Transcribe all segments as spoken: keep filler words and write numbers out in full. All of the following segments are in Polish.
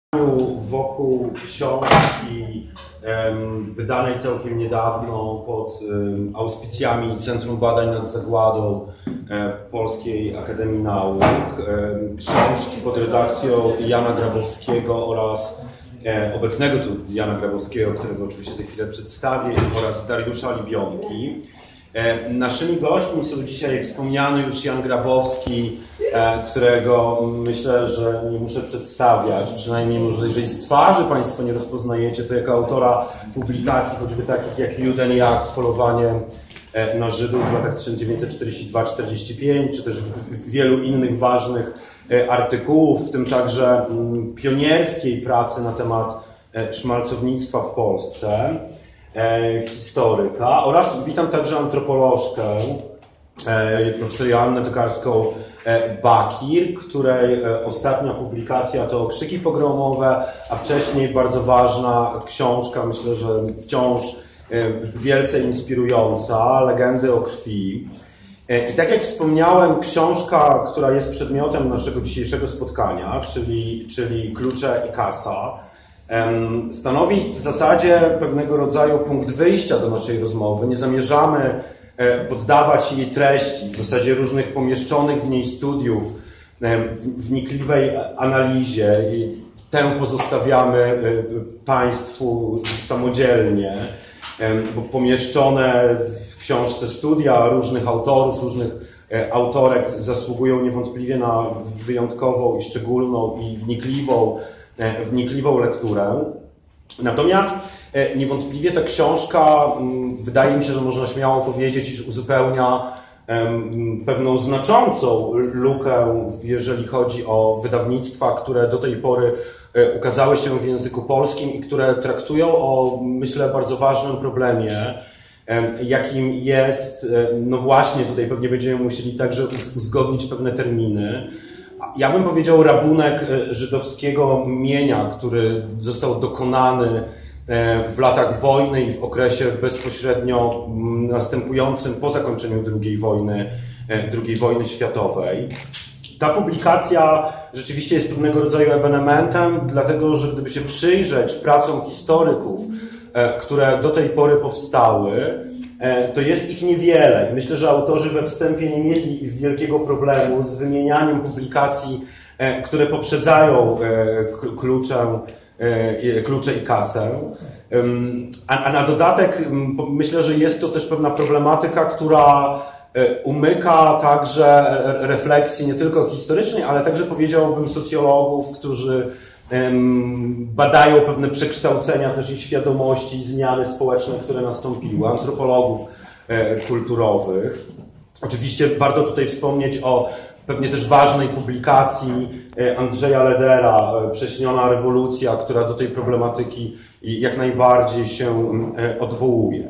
Wokół książki um, wydanej całkiem niedawno pod um, auspicjami Centrum Badań nad Zagładą um, Polskiej Akademii Nauk, um, książki pod redakcją Jana Grabowskiego oraz um, obecnego tu Jana Grabowskiego, którego oczywiście za chwilę przedstawię, oraz Dariusza Libionki. Naszymi gośćmi są dzisiaj wspomniany już Jan Grabowski, którego myślę, że nie muszę przedstawiać, przynajmniej może jeżeli z twarzy Państwo nie rozpoznajecie, to jako autora publikacji, choćby takich jak Juden i Akt, Polowanie na Żydów w latach tysiąc dziewięćset czterdziesty drugi czterdziesty piąty, czy też wielu innych ważnych artykułów, w tym także pionierskiej pracy na temat szmalcownictwa w Polsce, historyka, oraz witam także antropolożkę, profesor Joannę Tokarską-Bakir, której ostatnia publikacja to Okrzyki pogromowe, a wcześniej bardzo ważna książka, myślę, że wciąż wielce inspirująca, Legendy o krwi. I tak jak wspomniałem, książka, która jest przedmiotem naszego dzisiejszego spotkania, czyli, czyli Klucze i kasa, stanowi w zasadzie pewnego rodzaju punkt wyjścia do naszej rozmowy. Nie zamierzamy poddawać jej treści, w zasadzie różnych pomieszczonych w niej studiów, wnikliwej analizie. I tę pozostawiamy Państwu samodzielnie, bo pomieszczone w książce studia różnych autorów, różnych autorek zasługują niewątpliwie na wyjątkową i szczególną i wnikliwą wnikliwą lekturę. Natomiast niewątpliwie ta książka, wydaje mi się, że można śmiało powiedzieć, iż uzupełnia pewną znaczącą lukę, jeżeli chodzi o wydawnictwa, które do tej pory ukazały się w języku polskim i które traktują o, myślę, bardzo ważnym problemie, jakim jest, no właśnie, tutaj pewnie będziemy musieli także uzgodnić pewne terminy. Ja bym powiedział rabunek żydowskiego mienia, który został dokonany w latach wojny i w okresie bezpośrednio następującym po zakończeniu drugiej wojny, drugiej wojny światowej. Ta publikacja rzeczywiście jest pewnego rodzaju ewenementem, dlatego że gdyby się przyjrzeć pracom historyków, które do tej pory powstały, to jest ich niewiele. Myślę, że autorzy we wstępie nie mieli wielkiego problemu z wymienianiem publikacji, które poprzedzają kluczę, klucze i kasę. A na dodatek myślę, że jest to też pewna problematyka, która umyka także refleksji nie tylko historycznej, ale także, powiedziałbym, socjologów, którzy badają pewne przekształcenia też i świadomości, i zmiany społeczne, które nastąpiły, antropologów kulturowych. Oczywiście warto tutaj wspomnieć o pewnie też ważnej publikacji Andrzeja Ledera, Prześniona rewolucja, która do tej problematyki jak najbardziej się odwołuje.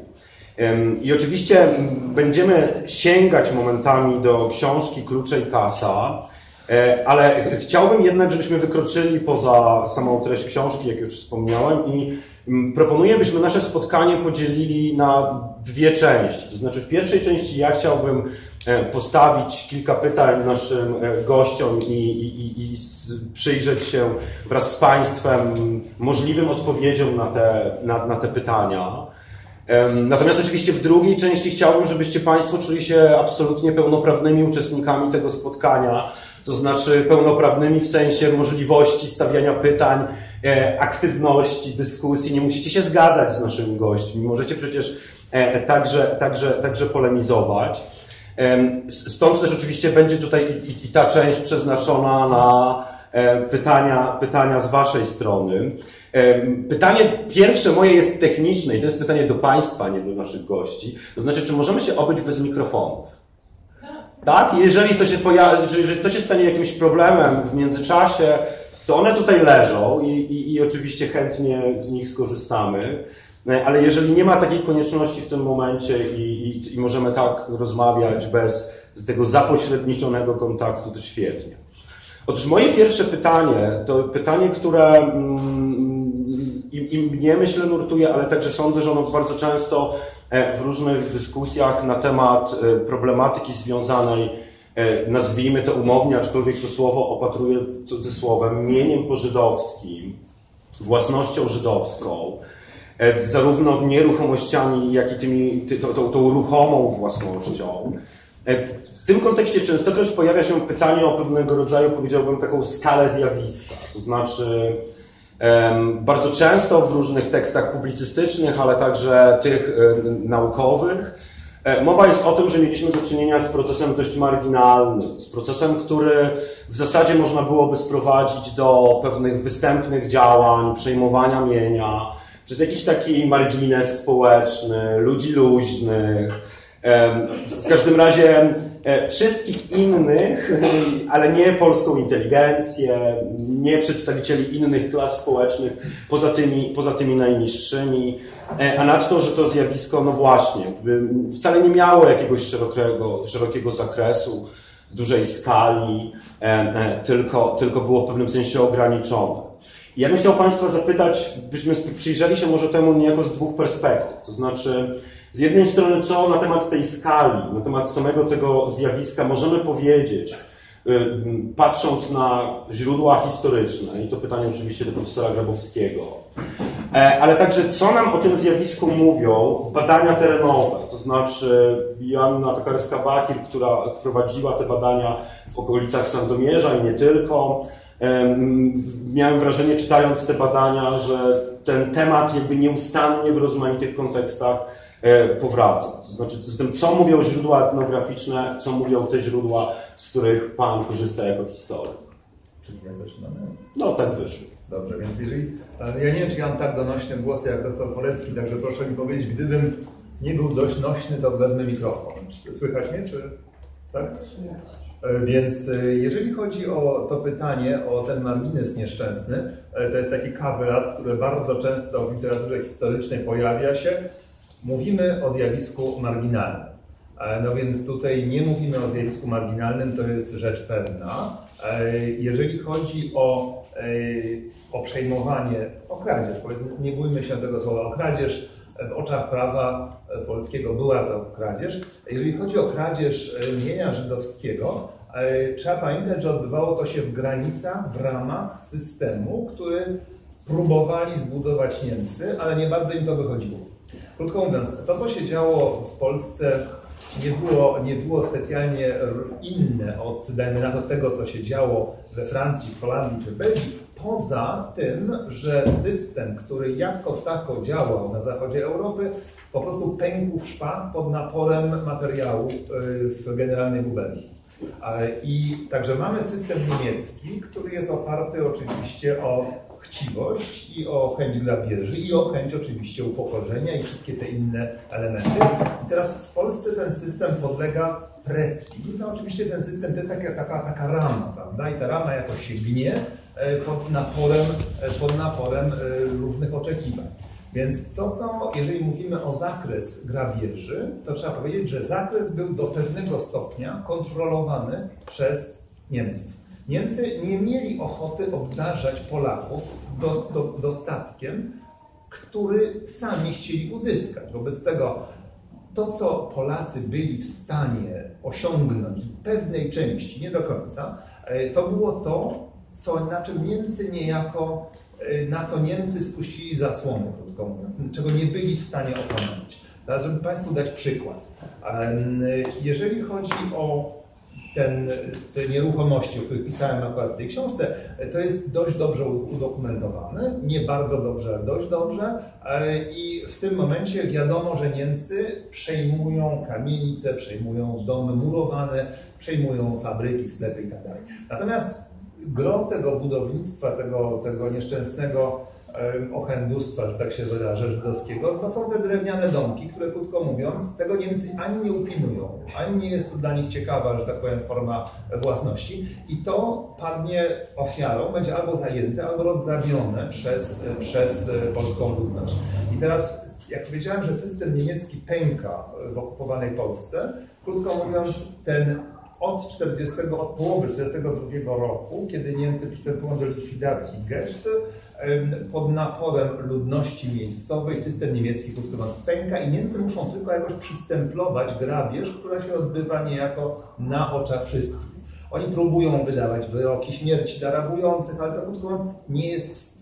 I oczywiście będziemy sięgać momentami do książki Klucze i kasa, ale chciałbym jednak, żebyśmy wykroczyli poza samą treść książki, jak już wspomniałem, i proponuję, byśmy nasze spotkanie podzielili na dwie części. To znaczy, w pierwszej części ja chciałbym postawić kilka pytań naszym gościom i, i, i przyjrzeć się wraz z Państwem możliwym odpowiedziom na te, na, na te pytania. Natomiast oczywiście w drugiej części chciałbym, żebyście Państwo czuli się absolutnie pełnoprawnymi uczestnikami tego spotkania, to znaczy pełnoprawnymi w sensie możliwości stawiania pytań, aktywności, dyskusji. Nie musicie się zgadzać z naszymi gośćmi, możecie przecież także, także, także polemizować. Stąd też oczywiście będzie tutaj i ta część przeznaczona na pytania, pytania z Waszej strony. Pytanie pierwsze moje jest techniczne i to jest pytanie do Państwa, nie do naszych gości. To znaczy, czy możemy się obyć bez mikrofonów? Tak? Jeżeli to się pojawi, jeżeli to się stanie jakimś problemem w międzyczasie, to one tutaj leżą i, i, i oczywiście chętnie z nich skorzystamy. Ale jeżeli nie ma takiej konieczności w tym momencie i, i, i możemy tak rozmawiać bez tego zapośredniczonego kontaktu, to świetnie. Otóż moje pierwsze pytanie to pytanie, które mm, i, i mnie, myślę, nurtuje, ale także sądzę, że ono bardzo często w różnych dyskusjach na temat problematyki związanej, nazwijmy to umownie, aczkolwiek to słowo opatruję cudzysłowem, mieniem pożydowskim, własnością żydowską, zarówno nieruchomościami, jak i tymi, tą, tą, tą ruchomą własnością. W tym kontekście częstokroć pojawia się pytanie o pewnego rodzaju, powiedziałbym, taką skalę zjawiska. To znaczy bardzo często w różnych tekstach publicystycznych, ale także tych naukowych, mowa jest o tym, że mieliśmy do czynienia z procesem dość marginalnym, z procesem, który w zasadzie można byłoby sprowadzić do pewnych występnych działań, przejmowania mienia, przez jakiś taki margines społeczny, ludzi luźnych, w każdym razie wszystkich innych, ale nie polską inteligencję, nie przedstawicieli innych klas społecznych poza tymi, poza tymi najniższymi, a nadto, że to zjawisko, no właśnie, wcale nie miało jakiegoś szerokiego, szerokiego zakresu, dużej skali, tylko, tylko było w pewnym sensie ograniczone. I ja bym chciał Państwa zapytać, byśmy przyjrzeli się może temu niejako z dwóch perspektyw, to znaczy z jednej strony, co na temat tej skali, na temat samego tego zjawiska możemy powiedzieć, patrząc na źródła historyczne, i to pytanie oczywiście do profesora Grabowskiego, ale także co nam o tym zjawisku mówią badania terenowe, to znaczy Joanna Tokarska-Bakir, która prowadziła te badania w okolicach Sandomierza i nie tylko. Miałem wrażenie, czytając te badania, że ten temat jakby nieustannie w rozmaitych kontekstach powraca. To znaczy z tym, co mówią źródła etnograficzne, co mówią te źródła, z których Pan korzysta jako historyk. Czyli jak zaczynamy? No tak wyszło. Dobrze, więc jeżeli... Ja nie wiem, czy ja mam tak donośny głos jak doktor Polecki, także proszę mi powiedzieć, gdybym nie był dość nośny, to wezmę mikrofon. Czy słychać mnie, czy... Tak? Więc jeżeli chodzi o to pytanie, o ten margines nieszczęsny, to jest taki kaweat, który bardzo często w literaturze historycznej pojawia się. Mówimy o zjawisku marginalnym. No więc tutaj nie mówimy o zjawisku marginalnym, to jest rzecz pewna. Jeżeli chodzi o, o przejmowanie, o kradzież, nie bójmy się tego słowa, o kradzież w oczach prawa polskiego była to kradzież. Jeżeli chodzi o kradzież mienia żydowskiego, trzeba pamiętać, że odbywało to się w granicach, w ramach systemu, który próbowali zbudować Niemcy, ale nie bardzo im to wychodziło. Krótko mówiąc, to co się działo w Polsce nie było, nie było specjalnie inne od, dajmy na to, tego, co się działo we Francji, w Holandii czy w Belgii, poza tym, że system, który jako tako działał na zachodzie Europy, po prostu pękł w szwach pod naporem materiału w generalnej guberni. I także mamy system niemiecki, który jest oparty oczywiście o chciwość i o chęć grabieży i o chęć oczywiście upokorzenia i wszystkie te inne elementy. I teraz w Polsce ten system podlega presji. No oczywiście ten system to jest taka, taka, taka rama, prawda? I ta rama jakoś się gnie pod naporem, pod naporem różnych oczekiwań. Więc to, co, jeżeli mówimy o zakres grabieży, to trzeba powiedzieć, że zakres był do pewnego stopnia kontrolowany przez Niemców. Niemcy nie mieli ochoty obdarzać Polaków do, do, dostatkiem, który sami chcieli uzyskać. Wobec tego to, co Polacy byli w stanie osiągnąć w pewnej części, nie do końca, to było to, co, na czym Niemcy niejako, na co Niemcy spuścili zasłony, krótko mówiąc, czego nie byli w stanie opanować. Teraz, żeby Państwu dać przykład. Jeżeli chodzi o ten, te nieruchomości, o których pisałem akurat w tej książce, to jest dość dobrze udokumentowane, nie bardzo dobrze, ale dość dobrze i w tym momencie wiadomo, że Niemcy przejmują kamienice, przejmują domy murowane, przejmują fabryki, sklepy i tak dalej. Natomiast gro tego budownictwa, tego, tego nieszczęsnego ochendustwa, że tak się wyrażę, żydowskiego, to są te drewniane domki, które krótko mówiąc, tego Niemcy ani nie upinują, ani nie jest to dla nich ciekawa, że tak powiem, forma własności i to padnie ofiarą, będzie albo zajęte, albo rozgrabione przez, przez polską ludność. I teraz, jak powiedziałem, że system niemiecki pęka w okupowanej Polsce, krótko mówiąc, ten od, czterdziestego, od połowy czterdziestego drugiego roku, kiedy Niemcy przystępują do likwidacji gett, pod naporem ludności miejscowej system niemiecki, krótko mówiąc, pęka i Niemcy muszą tylko jakoś przystemplować grabież, która się odbywa niejako na oczach wszystkich. Oni próbują wydawać wyroki śmierci dla rabujących, ale to krótko mówiąc nie jest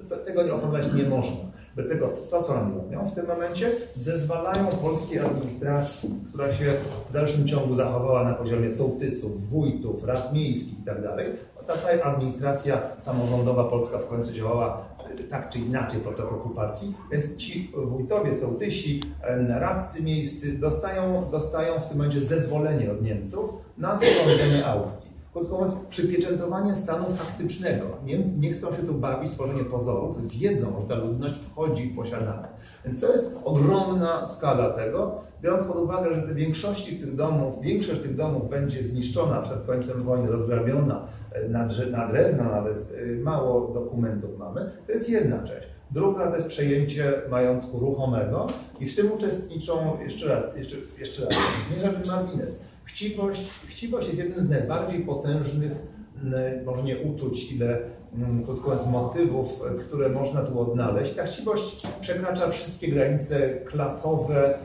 to, tego nie opanować nie można. Bez tego, to co oni robią w tym momencie, zezwalają polskiej administracji, która się w dalszym ciągu zachowała na poziomie sołtysów, wójtów, rad miejskich itd. Ta administracja samorządowa polska w końcu działała tak czy inaczej podczas okupacji, więc ci wójtowie, sołtysi, radcy miejscy dostają, dostają w tym momencie zezwolenie od Niemców na sporządzenie aukcji. Krótko mówiąc, przypieczętowanie stanu faktycznego. Niemcy nie chcą się tu bawić, tworzenie pozorów, wiedzą, że ta ludność wchodzi w posiadanie. Więc to jest ogromna skala tego, biorąc pod uwagę, że te większości tych domów, większość tych domów będzie zniszczona przed końcem wojny, rozgrabiona, na, na drewno nawet, mało dokumentów mamy, to jest jedna część. Druga to jest przejęcie majątku ruchomego i w tym uczestniczą, jeszcze raz, jeszcze, jeszcze raz, nie żaden margines. Chciwość, chciwość jest jednym z najbardziej potężnych, może nie uczuć, ile, krótko mówiąc, motywów, które można tu odnaleźć. Ta chciwość przekracza wszystkie granice klasowe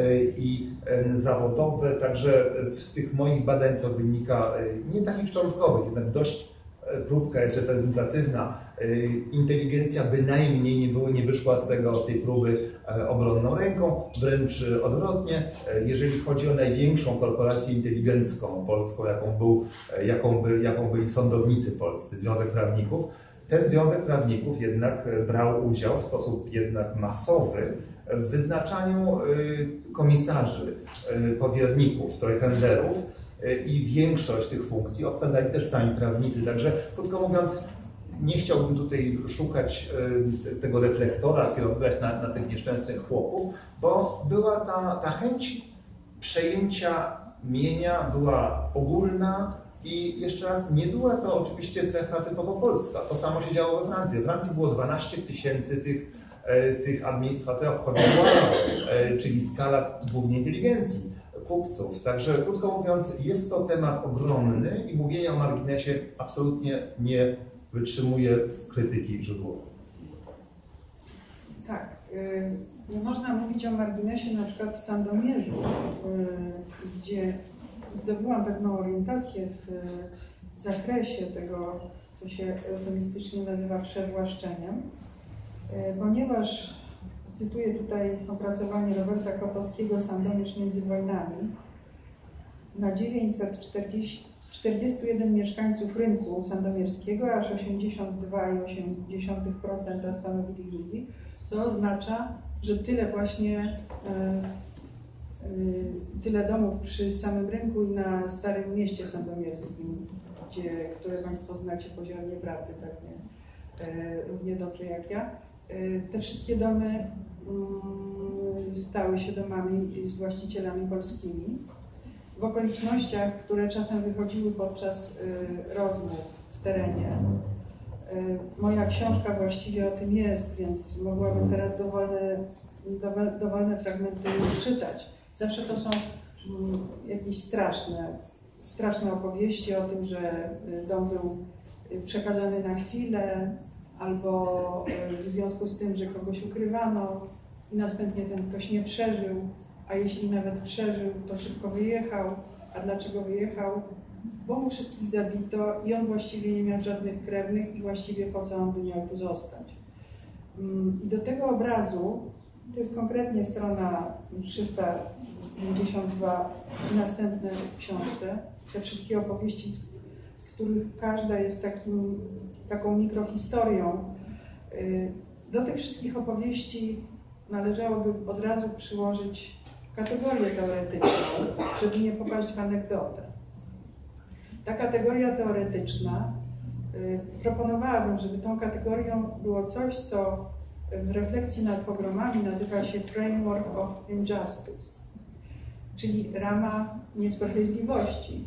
i zawodowe, także z tych moich badań, co wynika, nie takich szczątkowych, jednak dość próbka jest reprezentatywna. Inteligencja bynajmniej nie, było, nie wyszła z, tego, z tej próby obronną ręką, wręcz odwrotnie. Jeżeli chodzi o największą korporację inteligencką polską, jaką, był, jaką, by, jaką byli sądownicy polscy, Związek Prawników, ten Związek Prawników jednak brał udział w sposób jednak masowy w wyznaczaniu komisarzy, powierników, trojkenderów, i większość tych funkcji obsadzali też sami prawnicy. Także krótko mówiąc, nie chciałbym tutaj szukać tego reflektora, skierowywać na, na tych nieszczęsnych chłopów, bo była ta, ta chęć przejęcia mienia, była ogólna i jeszcze raz, nie była to oczywiście cecha typowo polska. To samo się działo we Francji. We Francji było dwanaście tysięcy tych, tych administratorów, czyli skala głównie inteligencji. Kupców. Także krótko mówiąc, jest to temat ogromny i mówienie o marginesie absolutnie nie wytrzymuje krytyki źródłowej. Tak. Nie można mówić o marginesie na przykład w Sandomierzu, gdzie zdobyłam pewną orientację w zakresie tego, co się eufemistycznie nazywa przewłaszczeniem, ponieważ cytuję tutaj opracowanie Roberta Kotowskiego „Sandomierz między wojnami”. Na dziewięćset czterdziestu jeden mieszkańców rynku sandomierskiego aż osiemdziesiąt dwa przecinek osiem procent stanowili Żydzi, co oznacza, że tyle właśnie y, y, tyle domów przy samym rynku i na Starym Mieście Sandomierskim, gdzie, które Państwo znacie poziomie prawdy pewnie y, równie dobrze jak ja. Te wszystkie domy stały się domami z właścicielami polskimi. W okolicznościach, które czasem wychodziły podczas rozmów w terenie. Moja książka właściwie o tym jest, więc mogłabym teraz dowolne, dowolne fragmenty czytać. Zawsze to są jakieś straszne, straszne opowieści o tym, że dom był przekazany na chwilę, albo w związku z tym, że kogoś ukrywano i następnie ten ktoś nie przeżył, a jeśli nawet przeżył, to szybko wyjechał. A dlaczego wyjechał? Bo mu wszystkich zabito i on właściwie nie miał żadnych krewnych i właściwie po co on by miał tu zostać. I do tego obrazu, to jest konkretnie strona trzysta pięćdziesiąt dwa i następne w książce, te wszystkie opowieści, z których każda jest takim, taką mikrohistorią. Do tych wszystkich opowieści należałoby od razu przyłożyć kategorię teoretyczną, żeby nie popaść w anegdotę. Ta kategoria teoretyczna, proponowałabym, żeby tą kategorią było coś, co w refleksji nad pogromami nazywa się Framework of Injustice, czyli rama niesprawiedliwości.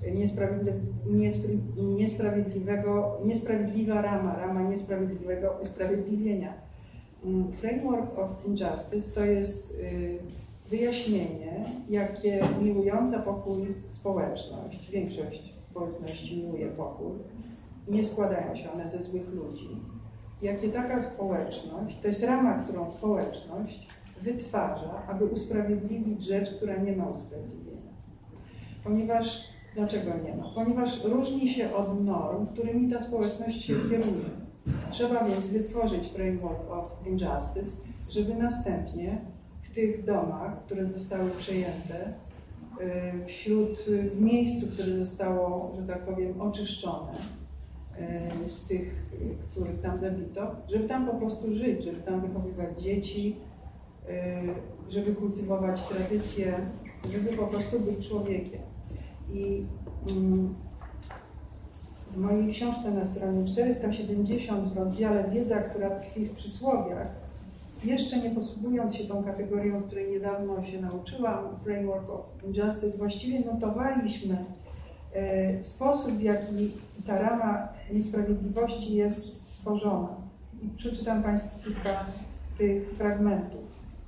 Niesprawiedliwego, niesprawiedliwa rama, rama niesprawiedliwego usprawiedliwienia. Framework of Injustice to jest wyjaśnienie, jakie miłująca pokój społeczność, większość społeczności miłuje pokój, nie składają się one ze złych ludzi, jakie taka społeczność, to jest rama, którą społeczność wytwarza, aby usprawiedliwić rzecz, która nie ma usprawiedliwienia. Ponieważ Dlaczego nie ma? Ponieważ różni się od norm, którymi ta społeczność się kieruje. Trzeba więc wytworzyć framework of injustice, żeby następnie w tych domach, które zostały przejęte, wśród, w miejscu, które zostało, że tak powiem, oczyszczone z tych, których tam zabito, żeby tam po prostu żyć, żeby tam wychowywać dzieci, żeby kultywować tradycje, żeby po prostu być człowiekiem. I w mojej książce na stronie czterysta siedemdziesiąt w rozdziale Wiedza, która tkwi w przysłowiach, jeszcze nie posługując się tą kategorią, której niedawno się nauczyłam, Framework of Injustice, właściwie notowaliśmy e, sposób, w jaki ta rama niesprawiedliwości jest tworzona. I przeczytam Państwu kilka tych fragmentów.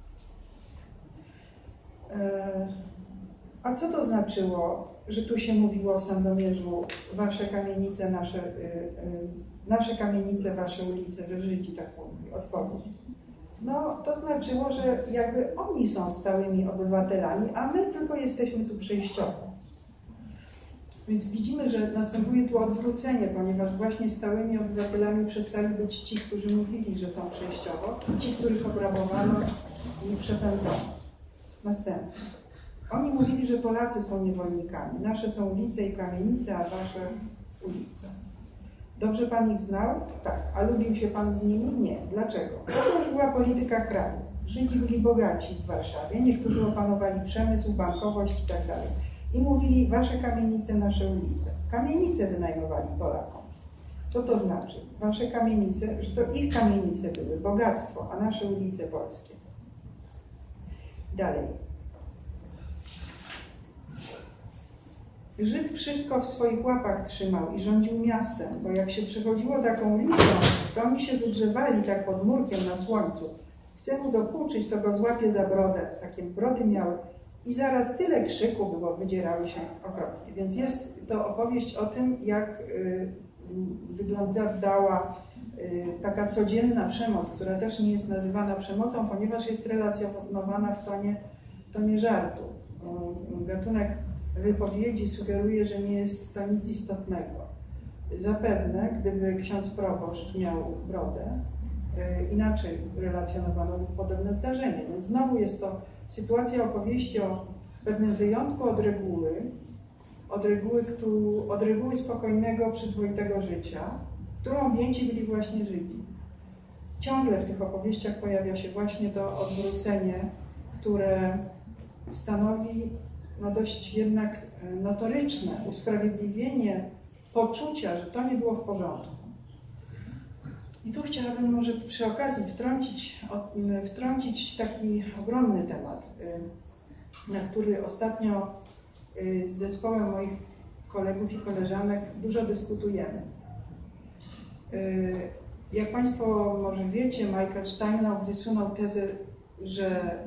E, a co to znaczyło, że tu się mówiło o Sandomierzu, wasze kamienice, nasze, e, e, nasze kamienice, wasze ulice, że Żydzi tak mówili? Odpowiedź. No, to znaczyło, że jakby oni są stałymi obywatelami, a my tylko jesteśmy tu przejściowo. Więc widzimy, że następuje tu odwrócenie, ponieważ właśnie stałymi obywatelami przestali być ci, którzy mówili, że są przejściowo, ci, których obrabowano i przepędzono. Następnie. Oni mówili, że Polacy są niewolnikami. Nasze są ulice i kamienice, a wasze ulice. Dobrze Pan ich znał? Tak. A lubił się Pan z nimi? Nie. Dlaczego? Bo to już była polityka kraju. Żydzi byli bogaci w Warszawie, niektórzy opanowali przemysł, bankowość i tak dalej. I mówili, wasze kamienice, nasze ulice. Kamienice wynajmowali Polakom. Co to znaczy? Wasze kamienice, że to ich kamienice były, bogactwo, a nasze ulice polskie. Dalej. Żyd wszystko w swoich łapach trzymał i rządził miastem, bo jak się przechodziło taką ulicą, to oni się wygrzewali tak pod murkiem na słońcu. Chce mu dokuczyć, to go złapie za brodę. Takie brody miały. I zaraz tyle krzyku było, wydzierały się okropnie. Więc jest to opowieść o tym, jak y, wyglądała y, taka codzienna przemoc, która też nie jest nazywana przemocą, ponieważ jest relacjonowana w tonie, w tonie żartu. Y, gatunek wypowiedzi sugeruje, że nie jest to nic istotnego. Zapewne, gdyby ksiądz proboszcz miał brodę, y, inaczej relacjonowano podobne zdarzenie. Więc znowu jest to sytuacja opowieści o pewnym wyjątku od reguły, od reguły, któ- od reguły spokojnego, przyzwoitego życia, którą objęci byli właśnie Żydzi. Ciągle w tych opowieściach pojawia się właśnie to odwrócenie, które stanowi no dość jednak notoryczne usprawiedliwienie poczucia, że to nie było w porządku. I tu chciałabym może przy okazji wtrącić, wtrącić taki ogromny temat, na który ostatnio z zespołem moich kolegów i koleżanek dużo dyskutujemy. Jak Państwo może wiecie, Michael Steinau wysunął tezę, że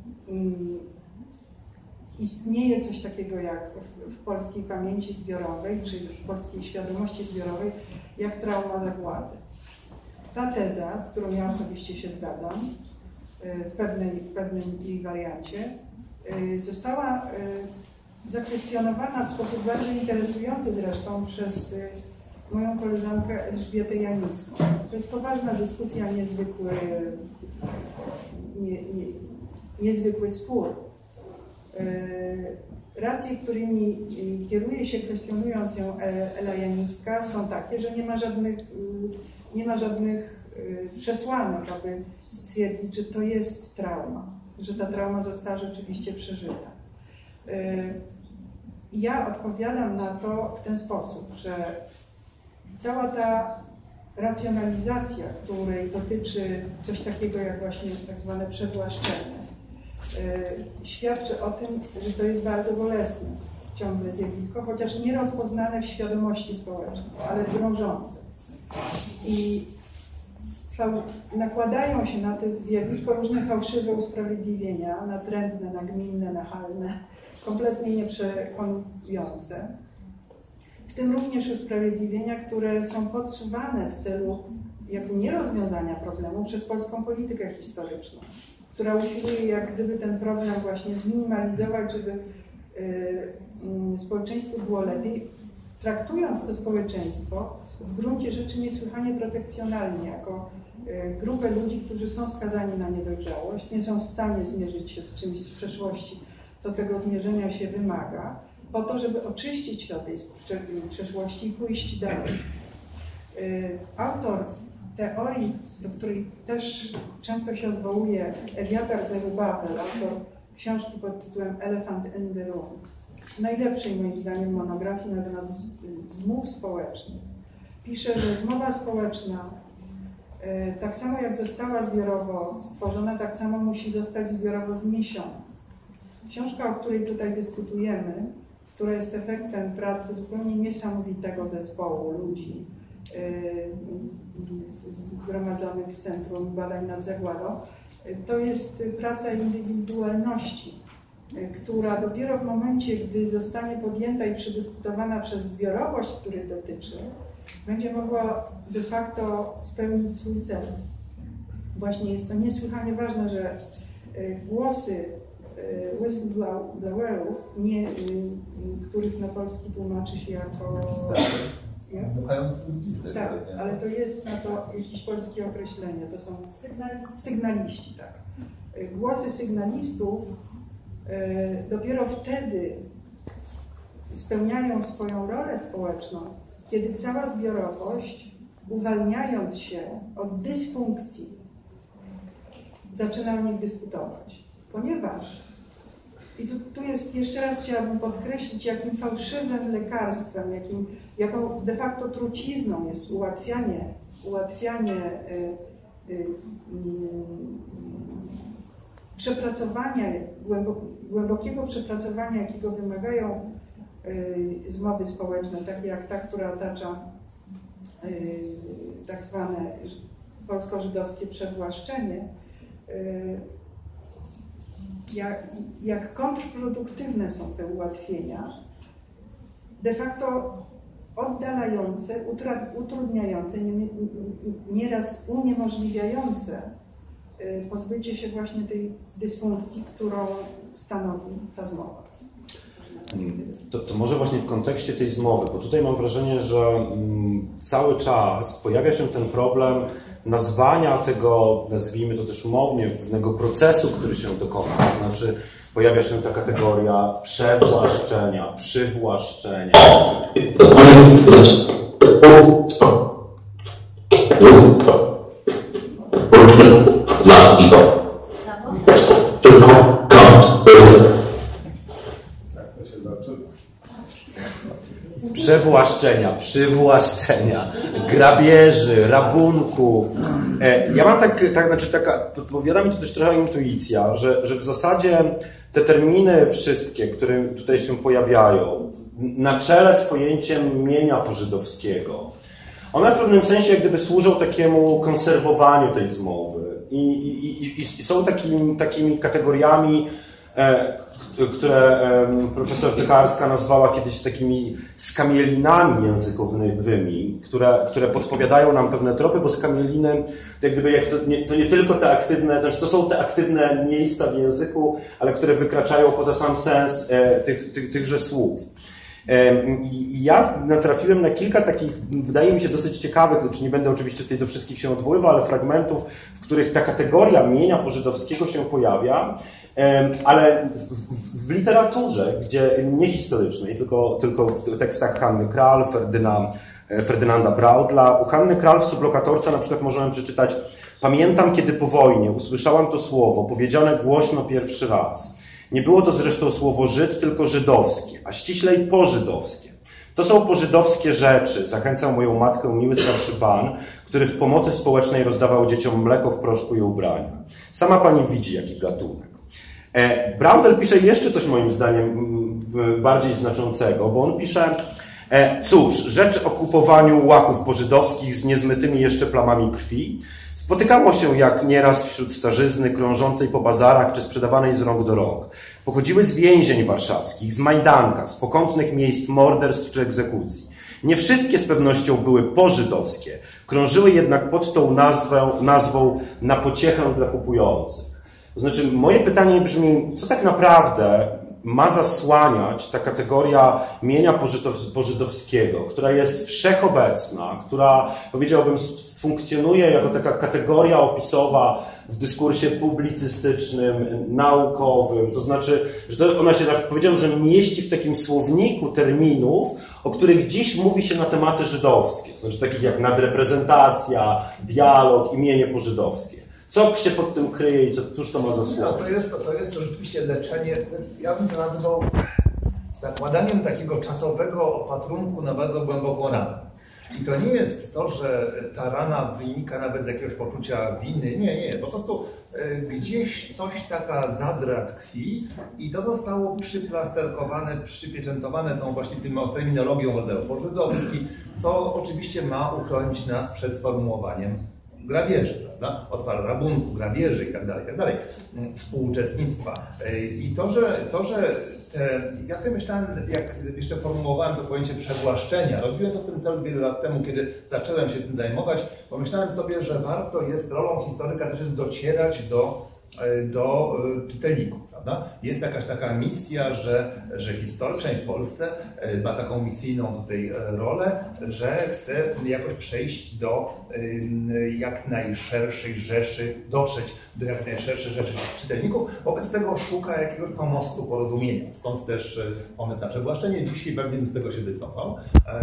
istnieje coś takiego jak w, w polskiej pamięci zbiorowej, czy w polskiej świadomości zbiorowej, jak trauma zagłady. Ta teza, z którą ja osobiście się zgadzam, w, pewnej, w pewnym jej wariancie, została zakwestionowana w sposób bardzo interesujący zresztą przez moją koleżankę Elżbietę Janicką. To jest poważna dyskusja, niezwykły, nie, nie, niezwykły spór. Racje, którymi kieruje się kwestionując ją Ela Janicka, są takie, że nie ma żadnych, nie ma żadnych przesłanek, aby stwierdzić, że to jest trauma, że ta trauma została rzeczywiście przeżyta. Ja odpowiadam na to w ten sposób, że cała ta racjonalizacja, której dotyczy coś takiego jak właśnie tak zwane przewłaszczenie, świadczy o tym, że to jest bardzo bolesne ciągle zjawisko, chociaż nie rozpoznane w świadomości społecznej, ale drążące. I nakładają się na to zjawisko różne fałszywe usprawiedliwienia, natrętne, nagminne, nachalne, kompletnie nieprzekonujące. W tym również usprawiedliwienia, które są podsuwane w celu jakby nie rozwiązania problemu przez polską politykę historyczną, która usiłuje jak gdyby ten problem właśnie zminimalizować, żeby y, y, społeczeństwu było lepiej, traktując to społeczeństwo w gruncie rzeczy niesłychanie protekcjonalni, jako grupę ludzi, którzy są skazani na niedojrzałość, nie są w stanie zmierzyć się z czymś z przeszłości, co tego zmierzenia się wymaga, po to, żeby oczyścić się od tej przeszłości i pójść dalej. Autor teorii, do której też często się odwołuje, Eviatar Zerubbabel, autor książki pod tytułem Elephant in the Room, najlepszej moim zdaniem monografii na temat zmów społecznych, pisze, że zmowa społeczna, tak samo jak została zbiorowo stworzona, tak samo musi zostać zbiorowo zniesiona. Książka, o której tutaj dyskutujemy, która jest efektem pracy zupełnie niesamowitego zespołu ludzi zgromadzonych w Centrum Badań nad Zagładą, to jest praca indywidualności, która dopiero w momencie, gdy zostanie podjęta i przedyskutowana przez zbiorowość, której dotyczy, będzie mogła de facto spełnić swój cel. Właśnie jest to niesłychanie ważne, że głosy whistleblowerów, nie, których na polski tłumaczy się jako... Tak, ale to jest na to jakieś polskie określenie, to są sygnaliści, sygnaliści tak. Głosy sygnalistów dopiero wtedy spełniają swoją rolę społeczną, kiedy cała zbiorowość, uwalniając się od dysfunkcji, zaczyna o nich dyskutować. Ponieważ, i tu, tu jest, jeszcze raz chciałabym podkreślić, jakim fałszywym lekarstwem, jakim, jaką de facto trucizną jest ułatwianie, ułatwianie y, y, y, przepracowania, głębokiego przepracowania, jakiego wymagają zmowy społeczne, takie jak ta, która otacza tak zwane polsko-żydowskie przewłaszczenie, jak, jak kontrproduktywne są te ułatwienia, de facto oddalające, utrudniające, nieraz uniemożliwiające pozbycie się właśnie tej dysfunkcji, którą stanowi ta zmowa. To, to może właśnie w kontekście tej zmowy, bo tutaj mam wrażenie, że mm, cały czas pojawia się ten problem nazwania tego, nazwijmy to też umownie, pewnego procesu, który się dokona. To znaczy pojawia się ta kategoria przewłaszczenia, przywłaszczenia. Przewłaszczenia, przywłaszczenia, grabieży, rabunku. Ja mam tak, tak znaczy taka, podpowiada mi to też trochę intuicja, że, że w zasadzie te terminy wszystkie, które tutaj się pojawiają, na czele z pojęciem mienia pożydowskiego, one w pewnym sensie jak gdyby służą takiemu konserwowaniu tej zmowy i, i, i, i są takimi, takimi kategoriami, e, które profesor Tycharska nazwała kiedyś takimi skamielinami językowymi, które, które podpowiadają nam pewne tropy, bo skamieliny to, jak gdyby, jak to, nie, to nie tylko te aktywne, to, znaczy to są te aktywne miejsca w języku, ale które wykraczają poza sam sens e, tych, tych, tychże słów. E, I ja natrafiłem na kilka takich, wydaje mi się, dosyć ciekawych, znaczy nie będę oczywiście tutaj do wszystkich się odwoływał, ale fragmentów, w których ta kategoria mienia pożydowskiego się pojawia, ale w, w literaturze, gdzie nie historycznej, tylko, tylko w tekstach Hanny Kral, Ferdyna, Ferdynanda Braudla, u Hanny Kral w Sublokatorce na przykład możemy przeczytać: pamiętam, kiedy po wojnie usłyszałam to słowo, powiedziane głośno pierwszy raz. Nie było to zresztą słowo Żyd, tylko żydowskie, a ściślej pożydowskie. To są pożydowskie rzeczy, zachęcał moją matkę miły starszy pan, który w pomocy społecznej rozdawał dzieciom mleko w proszku i ubrania. Sama pani widzi, jaki gatunek. E, Braudel pisze jeszcze coś moim zdaniem bardziej znaczącego, bo on pisze: e, cóż, rzecz o kupowaniu łaków pożydowskich z niezmytymi jeszcze plamami krwi spotykało się jak nieraz wśród starzyzny krążącej po bazarach czy sprzedawanej z rąk do rąk. Pochodziły z więzień warszawskich, z Majdanka, z pokątnych miejsc morderstw czy egzekucji. Nie wszystkie z pewnością były pożydowskie, krążyły jednak pod tą nazwę, nazwą na pociechę dla kupujących. To znaczy, moje pytanie brzmi, co tak naprawdę ma zasłaniać ta kategoria mienia pożydowskiego, która jest wszechobecna, która, powiedziałbym, funkcjonuje jako taka kategoria opisowa w dyskursie publicystycznym, naukowym, to znaczy, że ona się, powiedziałem, że mieści w takim słowniku terminów, o których dziś mówi się na tematy żydowskie, to znaczy takich jak nadreprezentacja, dialog, imienie pożydowskie. Co się pod tym kryje i co, cóż to ma za słowo? No, to, jest, to, to jest to rzeczywiście leczenie, to jest, ja bym to nazwał zakładaniem takiego czasowego opatrunku na bardzo głęboką ranę. I to nie jest to, że ta rana wynika nawet z jakiegoś poczucia winy, nie, nie, po prostu y, gdzieś coś taka zadra tkwi i to zostało przyplasterkowane, przypieczętowane tą właśnie tym terminologią rodzaju pożydowski, co oczywiście ma uchronić nas przed sformułowaniem grabieży, prawda? Otwar rabunku, grabieży i tak dalej, i tak dalej, współuczestnictwa. I to, że, to, że te, ja sobie myślałem, jak jeszcze formułowałem to pojęcie przewłaszczenia, robiłem to w tym celu wiele lat temu, kiedy zacząłem się tym zajmować, pomyślałem sobie, że warto jest, rolą historyka też jest docierać do, do czytelników. Prawda? Jest jakaś taka misja, że, że historyk w Polsce ma taką misyjną tutaj rolę, że chce jakoś przejść do jak najszerszej rzeszy, dotrzeć do jak najszerszej rzeszy czytelników. Wobec tego szuka jakiegoś pomostu porozumienia. Stąd też pomysł na przewłaszczenie. Dzisiaj pewnie bym z tego się wycofał.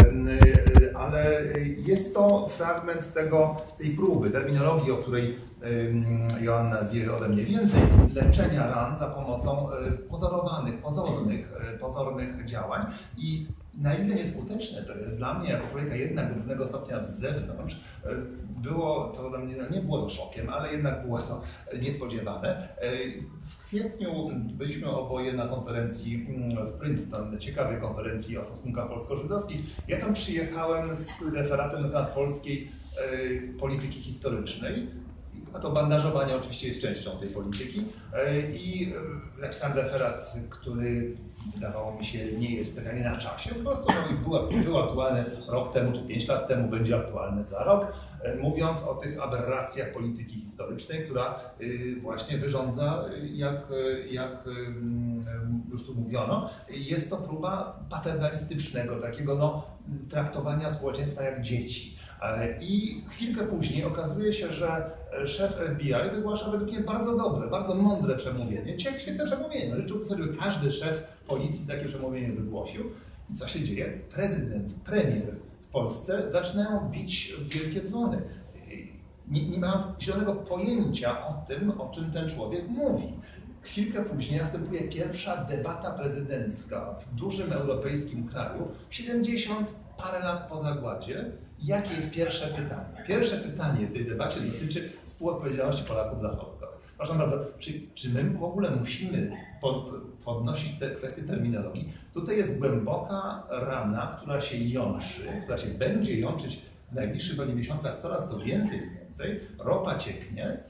Ale jest to fragment tego, tej próby, terminologii, o której Joanna wie ode mnie więcej, leczenia ran za pomocą pozorowanych, pozornych, pozornych działań i na ile nieskuteczne to jest dla mnie, jako człowieka jednak do pewnego stopnia z zewnątrz, było to dla mnie, nie było to szokiem, ale jednak było to niespodziewane. W kwietniu byliśmy oboje na konferencji w Princeton, ciekawej konferencji o stosunkach polsko-żydowskich. Ja tam przyjechałem z referatem na temat polskiej polityki historycznej. A to bandażowanie oczywiście jest częścią tej polityki i napisałem referat, który wydawało mi się nie jest specjalnie na czasie, po prostu no, był, był aktualny rok temu czy pięć lat temu, będzie aktualny za rok, mówiąc o tych aberracjach polityki historycznej, która właśnie wyrządza, jak, jak już tu mówiono, jest to próba paternalistycznego, takiego no, traktowania społeczeństwa jak dzieci. I chwilkę później okazuje się, że szef F B I wygłasza według mnie bardzo dobre, bardzo mądre przemówienie. Świetne przemówienie. Życzyłbym sobie, żeby każdy szef policji takie przemówienie wygłosił. I co się dzieje? Prezydent, premier w Polsce zaczynają bić wielkie dzwony. Nie, nie mając zielonego pojęcia o tym, o czym ten człowiek mówi. Chwilkę później następuje pierwsza debata prezydencka w dużym europejskim kraju, siedemdziesiąt parę lat po zagładzie. Jakie jest pierwsze pytanie? Pierwsze pytanie w tej debacie dotyczy współodpowiedzialności Polaków za Holokaust. Proszę bardzo, czy, czy my w ogóle musimy pod, podnosić te kwestie terminologii? Tutaj jest głęboka rana, która się jątrzy, która się będzie jątrzyć w najbliższych pewnie miesiącach coraz to więcej i więcej. Ropa cieknie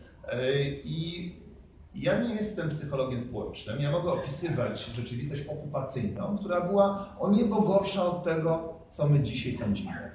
i ja nie jestem psychologiem społecznym. Ja mogę opisywać rzeczywistość okupacyjną, która była o niebo gorsza od tego, co my dzisiaj sądzimy.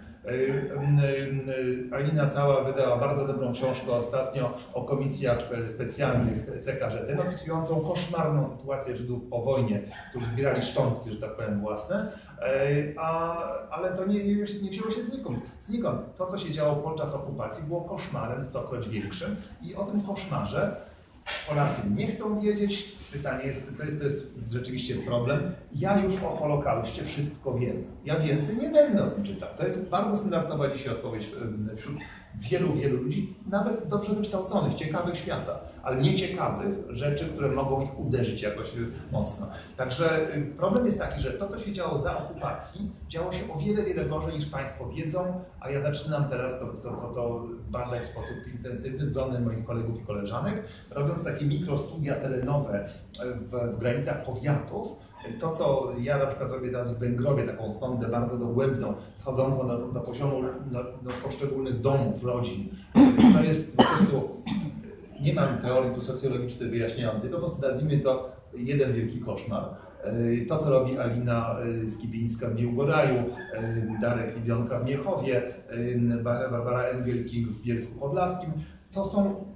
Alina Cała wydała bardzo dobrą książkę ostatnio o komisjach specjalnych C K Ż T, opisującą koszmarną sytuację Żydów po wojnie, którzy zbierali szczątki, że tak powiem, własne, a, ale to nie, nie wzięło się znikąd. znikąd. To, co się działo podczas okupacji, było koszmarem stokroć większym i o tym koszmarze Polacy nie chcą wiedzieć. Pytanie jest, to jest, to jest rzeczywiście problem. Ja już o Holokauście wszystko wiem. Ja więcej nie będę o tym czytał. To jest bardzo standardowa dzisiaj odpowiedź wśród wielu, wielu ludzi, nawet dobrze wykształconych, ciekawych świata, ale nieciekawych rzeczy, które mogą ich uderzyć jakoś mocno. Także problem jest taki, że to, co się działo za okupacji, działo się o wiele, wiele gorzej niż Państwo wiedzą, a ja zaczynam teraz to, to, to, to badać w sposób intensywny z gronem moich kolegów i koleżanek, robiąc takie mikrostudia terenowe w, w granicach powiatów. To, co ja na przykład robię teraz w Węgrowie, taką sondę bardzo dogłębną, schodzącą do, do poziomu do, do poszczególnych domów, rodzin, to jest po prostu, nie mam teorii tu socjologicznej wyjaśniającej, to po prostu nazwijmy to jeden wielki koszmar. To, co robi Alina Skibińska w Biłgoraju, Darek Libionka w Miechowie, Barbara Engelking w Bielsku Podlaskim, to są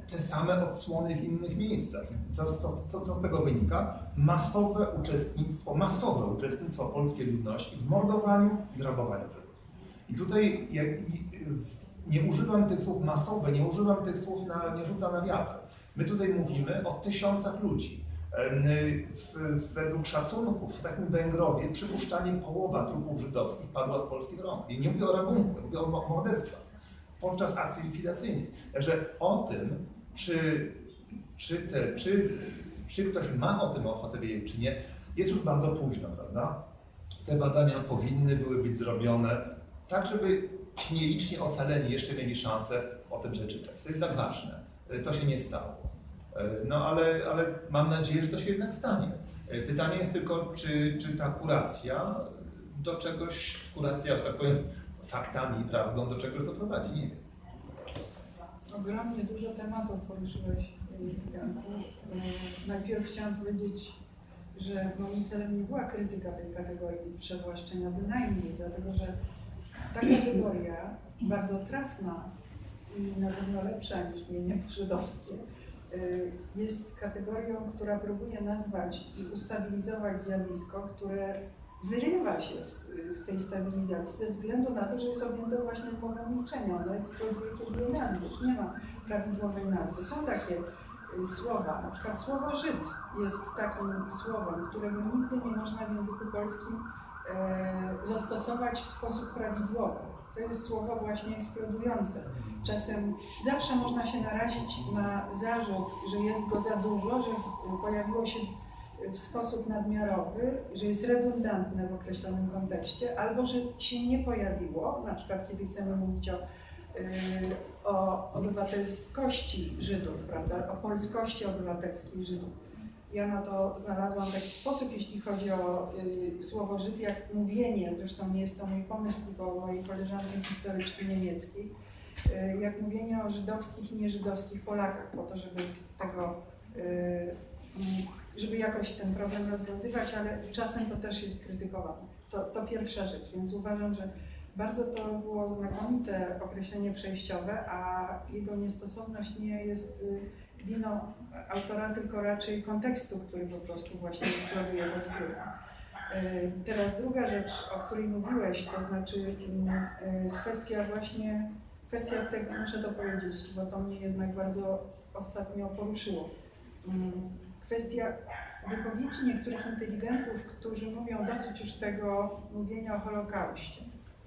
te same odsłony w innych miejscach. Co, co, co, co z tego wynika? Masowe uczestnictwo, masowe uczestnictwo polskiej ludności w mordowaniu i rabowaniu Żydów. I tutaj ja, nie używam tych słów masowe, nie używam tych słów, na, nie rzucam na wiatr. My tutaj mówimy o tysiącach ludzi. W, według szacunków w takim Węgrowie przypuszczalnie połowa trupów żydowskich padła z polskich rąk. I nie mówię o rabunku, mówię o morderstwach podczas akcji likwidacyjnej. Także o tym, czy, czy, te, czy, czy ktoś ma o tym ochotę wiedzieć, czy nie, jest już bardzo późno, prawda? Te badania powinny były być zrobione tak, żeby ci nieliczni ocaleni jeszcze mieli szansę o tym przeczytać. To jest tak ważne. To się nie stało. No ale, ale mam nadzieję, że to się jednak stanie. Pytanie jest tylko, czy, czy ta kuracja do czegoś, kuracja, że tak powiem, faktami i prawdą, do czego to prowadzi, nie wiem. Ogromnie dużo tematów poruszyłeś, Janku. Najpierw chciałam powiedzieć, że moim celem nie była krytyka tej kategorii przewłaszczenia bynajmniej, dlatego że ta kategoria, bardzo trafna i na pewno lepsza niż mienie żydowskie, jest kategorią, która próbuje nazwać i ustabilizować zjawisko, które wyrywa się z, z tej stabilizacji ze względu na to, że jest objęte właśnie umową milczenia. Ono eksploduje, kiedy je nazwiesz. Nie ma prawidłowej nazwy. Są takie słowa, na przykład słowo Żyd jest takim słowem, którego nigdy nie można w języku polskim e, zastosować w sposób prawidłowy. To jest słowo właśnie eksplodujące. Czasem zawsze można się narazić na zarzut, że jest go za dużo, że pojawiło się w sposób nadmiarowy, że jest redundantne w określonym kontekście, albo że się nie pojawiło, na przykład kiedy chcemy mówić o, yy, o obywatelskości Żydów, prawda, o polskości obywatelskiej Żydów. Ja na to znalazłam taki sposób, jeśli chodzi o y, słowo Żyd, jak mówienie, zresztą nie jest to mój pomysł, tylko mojej koleżanki historyczki niemieckiej, y, jak mówienie o żydowskich i nieżydowskich Polakach, po to, żeby tego, y, żeby jakoś ten problem rozwiązywać, ale czasem to też jest krytykowane. To, to pierwsza rzecz, więc uważam, że bardzo to było znakomite określenie przejściowe, a jego niestosowność nie jest y, winą autora, tylko raczej kontekstu, który po prostu właśnie eksploduje pod wpływem. Teraz druga rzecz, o której mówiłeś, to znaczy kwestia właśnie, kwestia tego, muszę to powiedzieć, bo to mnie jednak bardzo ostatnio poruszyło. Kwestia wypowiedzi niektórych inteligentów, którzy mówią dosyć już tego mówienia o Holokauście.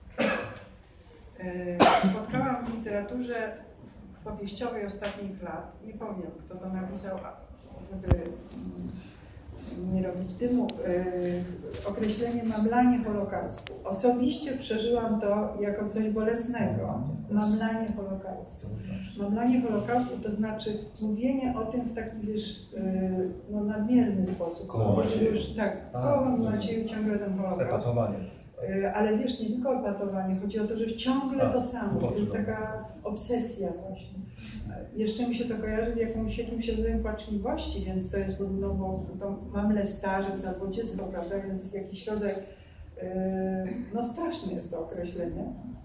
Spotkałam w literaturze powieściowej ostatnich lat, nie powiem, kto to napisał, żeby nie robić dymu, yy, określenie mamlanie Holokaustu. Osobiście przeżyłam to jako coś bolesnego. Mamlanie Holokaustu. Mamlanie Holokaustu to znaczy mówienie o tym w taki, wiesz, yy, no, nadmierny sposób. Koło Macieju. Już, tak, koło Macieju ciągle ten Holokaust. Ale wiesz, nie tylko opatowanie, chodzi o to, że ciągle to samo, to jest taka obsesja właśnie. Jeszcze mi się to kojarzy z jakimś, jakimś rodzajem płaczliwości, więc to jest podobno, bo to mamle starzec albo dziecko, prawda, więc jakiś rodzaj, no straszne jest to określenie.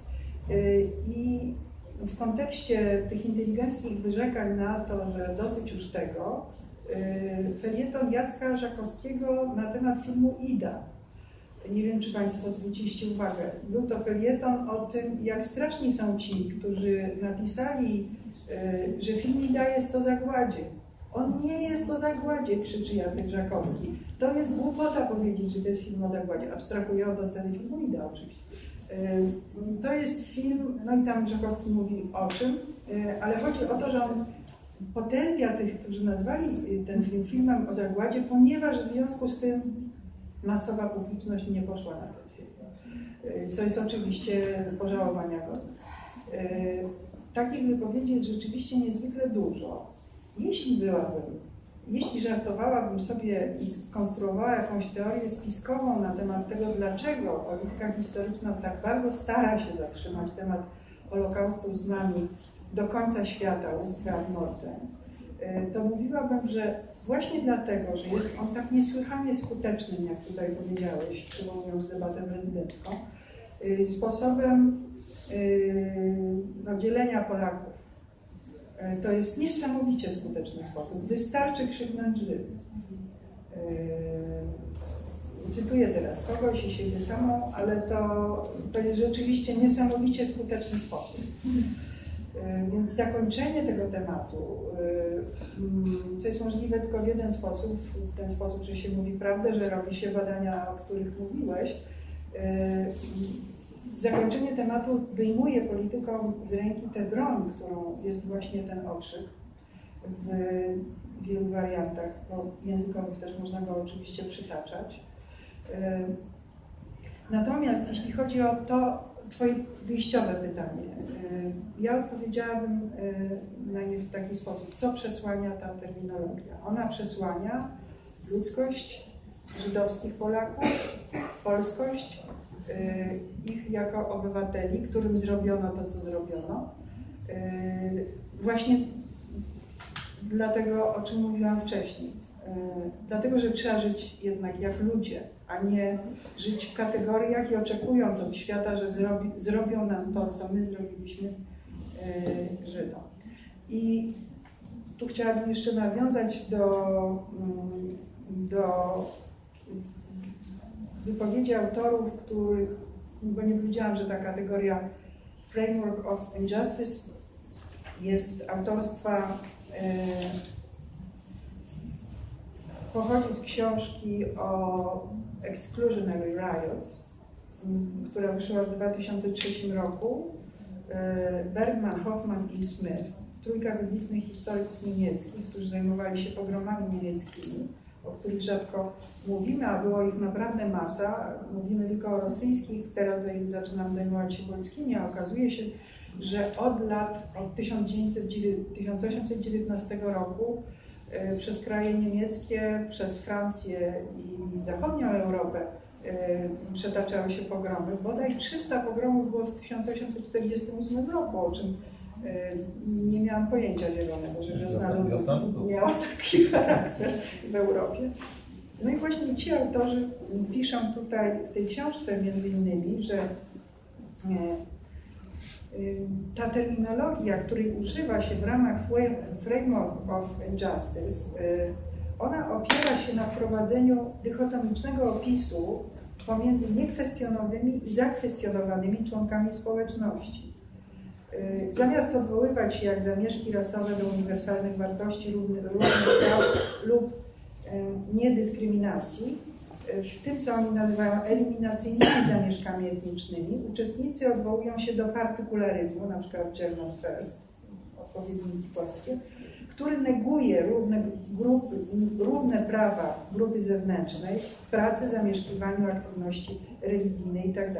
I w kontekście tych inteligenckich wyrzekań na to, że dosyć już tego, felieton Jacka Żakowskiego na temat filmu Ida. Nie wiem, czy Państwo zwróciliście uwagę. Był to felieton o tym, jak straszni są ci, którzy napisali, że film Ida jest o zagładzie. On nie jest o zagładzie, krzyczy Jacek Żakowski. To jest głupota powiedzieć, że to jest film o zagładzie. Abstrahuję od oceny filmu Ida oczywiście. To jest film, no i tam Żakowski mówi o czym, ale chodzi o to, że on potępia tych, którzy nazwali ten film filmem o zagładzie, ponieważ w związku z tym masowa publiczność nie poszła na ten film, co jest oczywiście pożałowania godne. Takich wypowiedzi jest rzeczywiście niezwykle dużo. Jeśli byłabym, jeśli żartowałabym sobie i skonstruowała jakąś teorię spiskową na temat tego, dlaczego polityka historyczna tak bardzo stara się zatrzymać temat Holokaustu z nami do końca świata, łyskra ad mortem, to mówiłabym, że właśnie dlatego, że jest on tak niesłychanie skutecznym, jak tutaj powiedziałeś, przywołując debatę prezydencką, sposobem no, dzielenia Polaków To jest niesamowicie skuteczny sposób. Wystarczy krzyknąć Żyd. Cytuję teraz kogoś i siebie samą, ale to, to jest rzeczywiście niesamowicie skuteczny sposób. Więc zakończenie tego tematu, co jest możliwe tylko w jeden sposób, w ten sposób, że się mówi prawdę, że robi się badania, o których mówiłeś. Zakończenie tematu wyjmuje politykom z ręki tę broń, którą jest właśnie ten okrzyk w wielu wariantach, bo językowych też można go oczywiście przytaczać. Natomiast jeśli chodzi o to twoje wyjściowe pytanie, ja odpowiedziałabym na nie w taki sposób, co przesłania ta terminologia. Ona przesłania ludzkość żydowskich Polaków, polskość, ich jako obywateli, którym zrobiono to, co zrobiono. Właśnie dlatego, o czym mówiłam wcześniej. Dlatego, że trzeba żyć jednak jak ludzie, a nie żyć w kategoriach i oczekując od świata, że zrobi, zrobią nam to, co my zrobiliśmy Żydom. I tu chciałabym jeszcze nawiązać do, do wypowiedzi autorów, których, bo nie powiedziałam, że ta kategoria Framework of Injustice jest autorstwa, e, pochodzi z książki o Exclusionary Riots, która wyszła w dwa tysiące trzecim roku. E, Bergman, Hoffman i Smith, trójka wybitnych historyków niemieckich, którzy zajmowali się pogromami niemieckimi, o których rzadko mówimy, a było ich naprawdę masa. Mówimy tylko o rosyjskich, teraz zaczynam zajmować się polskimi, a okazuje się, że od lat, od tysiąc osiemset dziewiętnastego roku y, przez kraje niemieckie, przez Francję i zachodnią Europę y, przetaczały się pogromy. Bodaj trzysta pogromów było w tysiąc osiemset czterdziestym ósmym roku, o czym nie miałam pojęcia zielonego, że wiosna ludów miała taki charakter w Europie. No i właśnie ci autorzy piszą tutaj w tej książce między innymi, że ta terminologia, której używa się w ramach Framework of Injustice, ona opiera się na wprowadzeniu dychotomicznego opisu pomiędzy niekwestionowanymi i zakwestionowanymi członkami społeczności. Zamiast odwoływać się jak zamieszki rasowe do uniwersalnych wartości równych praw lub niedyskryminacji, w tym, co oni nazywają eliminacyjnymi zamieszkami etnicznymi, uczestnicy odwołują się do partykularyzmu, na przykład German First, odpowiedniki polskie, który neguje równe, grupy, równe prawa grupy zewnętrznej w pracy, zamieszkiwaniu, aktywności religijnej itd.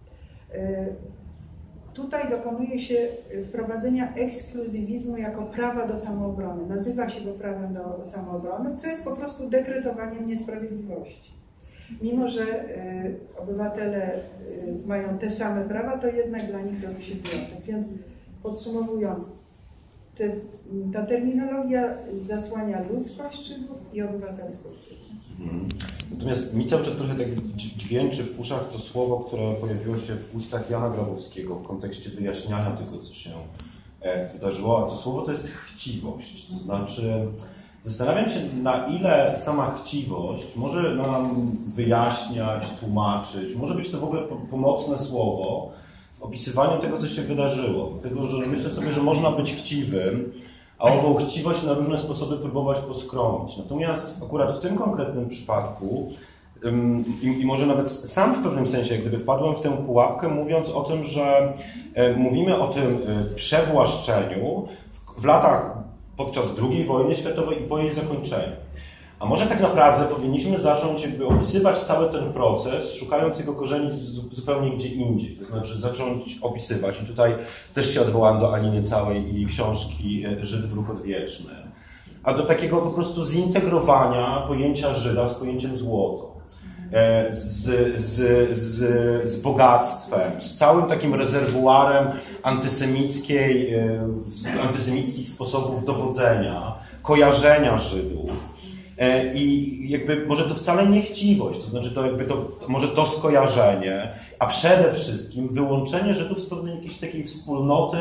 Tutaj dokonuje się wprowadzenia ekskluzywizmu jako prawa do samoobrony. Nazywa się go prawem do samoobrony, co jest po prostu dekretowaniem niesprawiedliwości. Mimo że y, obywatele y, mają te same prawa, to jednak dla nich robi się wyjątek. Więc podsumowując, te, ta terminologia zasłania ludzkość Żydów i obywatelskość Żydów. Hmm. Natomiast mi cały czas trochę tak dźwięczy w uszach to słowo, które pojawiło się w ustach Jana Grabowskiego w kontekście wyjaśniania tego, co się wydarzyło. A to słowo to jest chciwość. To znaczy, zastanawiam się, na ile sama chciwość może nam wyjaśniać, tłumaczyć, może być to w ogóle pomocne słowo w opisywaniu tego, co się wydarzyło. Dlatego, że myślę sobie, że można być chciwym, a ową chciwość na różne sposoby próbować poskromić. Natomiast akurat w tym konkretnym przypadku ym, i, i może nawet sam w pewnym sensie jak gdyby wpadłem w tę pułapkę, mówiąc o tym, że y, mówimy o tym y, przewłaszczeniu w, w latach podczas drugiej wojny światowej i po jej zakończeniu. A może tak naprawdę powinniśmy zacząć jakby opisywać cały ten proces, szukając jego korzeni zupełnie gdzie indziej. To znaczy zacząć opisywać. I tutaj też się odwołam do Aliny całej i książki Żyd w ruch odwieczny. A do takiego po prostu zintegrowania pojęcia Żyda z pojęciem złoto. Z, z, z, z bogactwem, z całym takim rezerwuarem antysemickiej, antysemickich sposobów dowodzenia, kojarzenia Żydów. I jakby może to wcale nie chciwość, to znaczy to jakby to, może to skojarzenie, a przede wszystkim wyłączenie Żydów z pewnej jakiejś takiej wspólnoty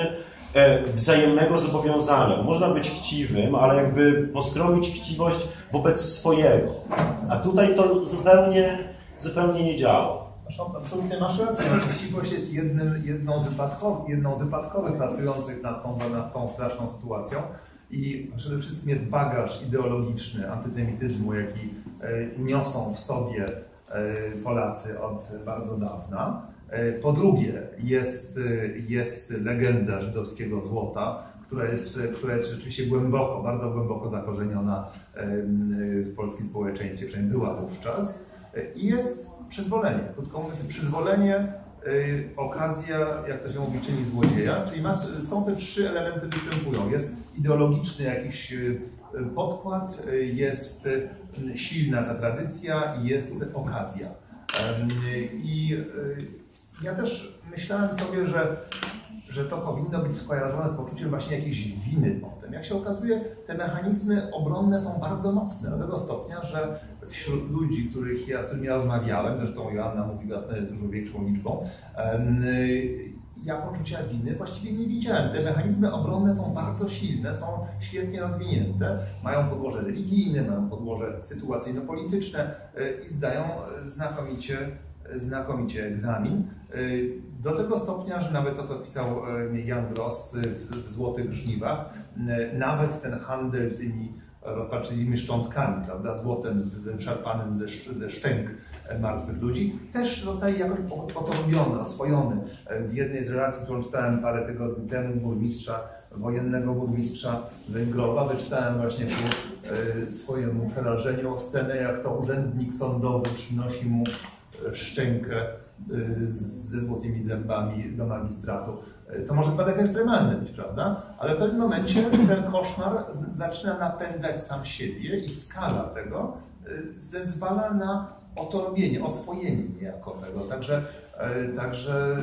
wzajemnego zobowiązania. Można być chciwym, ale jakby poskromić chciwość wobec swojego. A tutaj to zupełnie, zupełnie nie działa. Absolutnie masz rację. Chciwość jest jednym, jedną, z wypadkowych, jedną z wypadkowych pracujących nad tą, nad tą straszną sytuacją. I przede wszystkim jest bagaż ideologiczny antysemityzmu, jaki niosą w sobie Polacy od bardzo dawna. Po drugie, jest, jest legenda żydowskiego złota, która jest, która jest rzeczywiście głęboko, bardzo głęboko zakorzeniona w polskim społeczeństwie, przynajmniej była wówczas. I jest przyzwolenie, krótko mówiąc, przyzwolenie, okazja, jak to się mówi, czyni złodzieja, czyli mas, są te trzy elementy występują. Jest ideologiczny jakiś podkład, jest silna ta tradycja i jest okazja. I ja też myślałem sobie, że, że to powinno być skojarzone z poczuciem właśnie jakiejś winy potem. Jak się okazuje, te mechanizmy obronne są bardzo mocne, do tego stopnia, że wśród ludzi, których ja, z którymi ja rozmawiałem, zresztą Joanna mówiła, to jest dużo większą liczbą, ja poczucia winy właściwie nie widziałem. Te mechanizmy obronne są bardzo silne, są świetnie rozwinięte, mają podłoże religijne, mają podłoże sytuacyjno-polityczne i zdają znakomicie, znakomicie egzamin. Do tego stopnia, że nawet to, co pisał Jan Gross w Złotych Żniwach, nawet ten handel tymi rozpaczliwymi szczątkami, prawda, złotem wyszarpanym ze, ze szczęk martwych ludzi, też zostaje jakoś otomiony, oswojony. W jednej z relacji, którą czytałem parę tygodni temu, burmistrza, wojennego burmistrza Węgrowa, wyczytałem właśnie ku e, swojemu przerażeniu scenę, jak to urzędnik sądowy przynosi mu szczękę e, ze złotymi zębami do magistratu. To może wypadek ekstremalny być, prawda? Ale w pewnym momencie ten koszmar zaczyna napędzać sam siebie i skala tego zezwala na otorobienie, oswojenie niejako tego. Także, także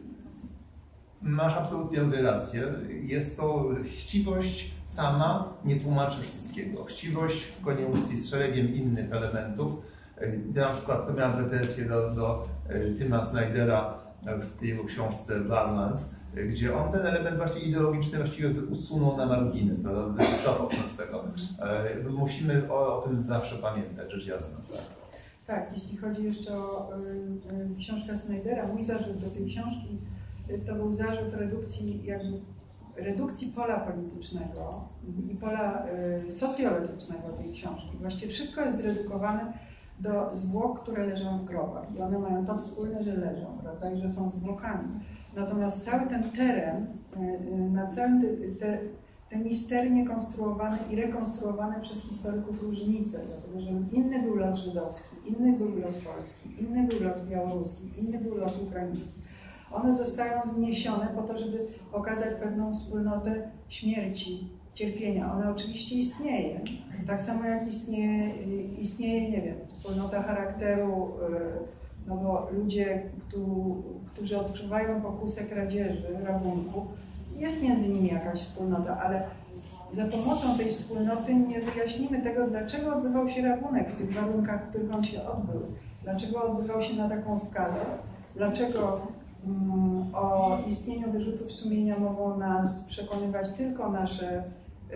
masz absolutnie tutaj rację. Jest to chciwość sama, nie tłumaczy wszystkiego. Chciwość w koniunkcji z szeregiem innych elementów. Ja na przykład to miałem pretensje do, do Tima Snydera w tej jego książce Badlands, gdzie on ten element właśnie ideologiczny właściwie usunął na margines, prawda? Wycofał z tego. Musimy o, o tym zawsze pamiętać, rzecz jasna. Tak? Tak, jeśli chodzi jeszcze o y, y, książkę Snydera, mój zarzut do tej książki y, to był zarzut redukcji, jakby, redukcji pola politycznego i pola y, socjologicznego tej książki. Właściwie wszystko jest zredukowane do zwłok, które leżą w grobach i one mają to wspólne, że leżą, prawda, i że są zwłokami. Natomiast cały ten teren, na całym te, te, te misternie konstruowane i rekonstruowane przez historyków różnice, dlatego że inny był los żydowski, inny był los polski, inny był los białoruski, inny był los ukraiński. One zostają zniesione po to, żeby pokazać pewną wspólnotę śmierci, cierpienia. Ona oczywiście istnieje, tak samo jak istnieje, istnieje, nie wiem, wspólnota charakteru, no bo ludzie, którzy odczuwają pokusę kradzieży, rabunku, jest między nimi jakaś wspólnota, ale za pomocą tej wspólnoty nie wyjaśnimy tego, dlaczego odbywał się rabunek w tych warunkach, w których on się odbył, dlaczego odbywał się na taką skalę, dlaczego um, o istnieniu wyrzutów sumienia mogą nas przekonywać tylko nasze, yy,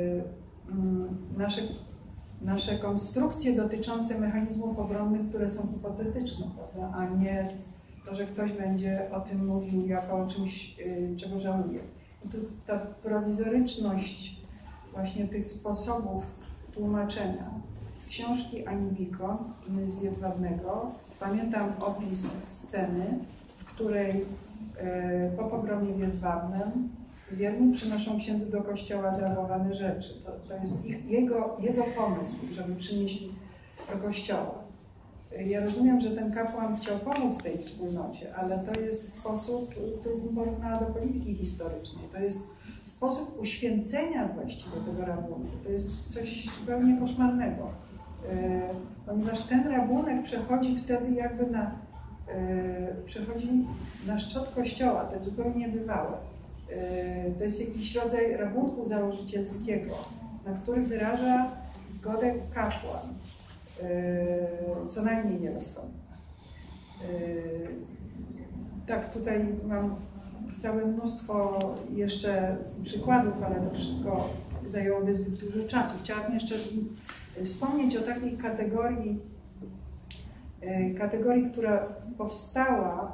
yy, nasze nasze konstrukcje dotyczące mechanizmów obronnych, które są hipotetyczne, prawda? A nie to, że ktoś będzie o tym mówił jako o czymś, yy, czego żałuje. I tu ta prowizoryczność właśnie tych sposobów tłumaczenia z książki Ani Bikon z Jedwabnego. Pamiętam opis sceny, w której yy, po pogromie w Jedwabnem wierni przynoszą księdzu do kościoła zrabowane rzeczy. To, to jest ich, jego, jego pomysł, żeby przynieść do kościoła. Ja rozumiem, że ten kapłan chciał pomóc tej wspólnocie, ale to jest sposób, który bym porównała do polityki historycznej. To jest sposób uświęcenia właściwie tego rabunku. To jest coś zupełnie koszmarnego. Ponieważ ten rabunek przechodzi wtedy jakby na, przechodzi na szczot kościoła. To jest zupełnie niebywałe. To jest jakiś rodzaj rabunku założycielskiego, na który wyraża zgodę kapłan, co najmniej nierozsądnie. Tak, tutaj mam całe mnóstwo jeszcze przykładów, ale to wszystko zajęłoby zbyt dużo czasu. Chciałabym jeszcze wspomnieć o takiej kategorii, kategorii, która powstała